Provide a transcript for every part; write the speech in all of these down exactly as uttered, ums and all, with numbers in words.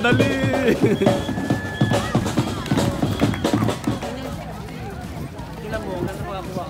dali! Tingnan mo, ganito makakuha.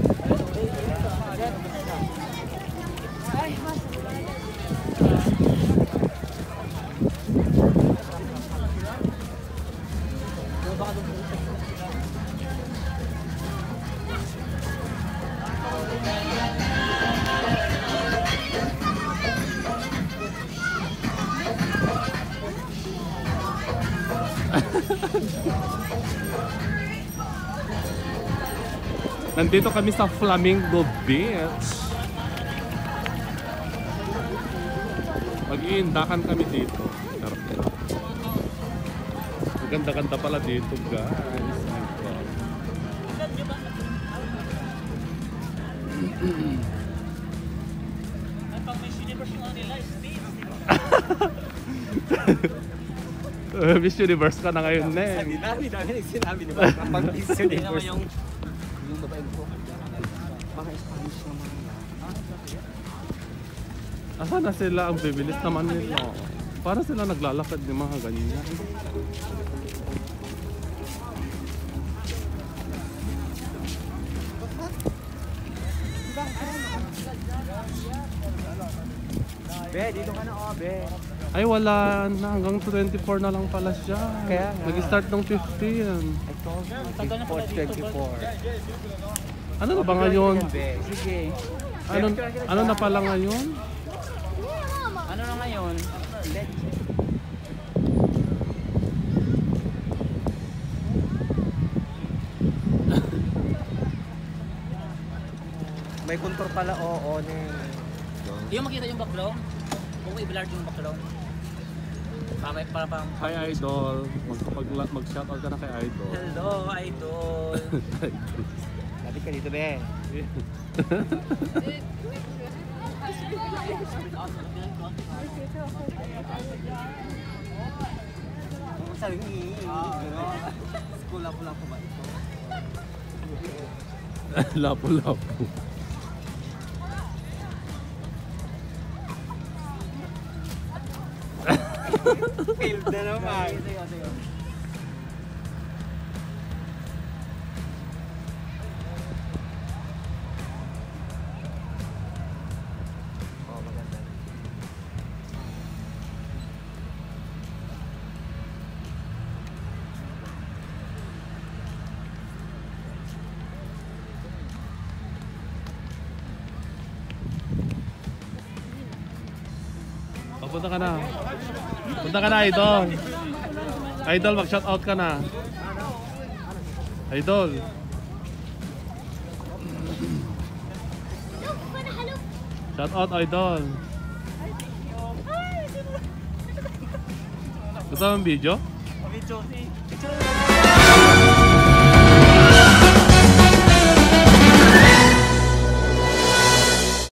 Nandito kami sa Flamingo Beach. Mag-iindakan kami dito. Ganda-ganda pala dito, guys. Pag Miss Universe yung nila, Miss Universe ka na ngayon, Neng. Dami, dami nagsinabi, di ba? Pag Miss Universe. Yung babae ko, mga Spanish naman. Asa na sila? Ang bibilis naman nila. Para sila naglalakad ng mga ganyan. Be, dito ka na, oh, be. Ay, wala na. Hanggang twenty-four na lang pala siya. Kaya nga. Nag-start ng fifteen. I told you, twenty-four. Ano na ba ngayon? Be, sige. Ano, ano na pala ngayon? Ano na ngayon? May contour pala, oo, ne. Yung makita yung background? Kung i-blur yung background? Pamay para pang... Hi, Idol. Mag- Mag-shoutout ka na kay Idol. Hello, Idol. Lapit ka dito, be. Sabi ko, lapo-lapo ba ito? Lapo-lapo. Failed na naman. Oh, maganda. Punta ka na. Punta ka na, Idol. Idol, mag-shoutout ka na. Idol. Shoutout, Idol. Gusto mo ang video? Video, si.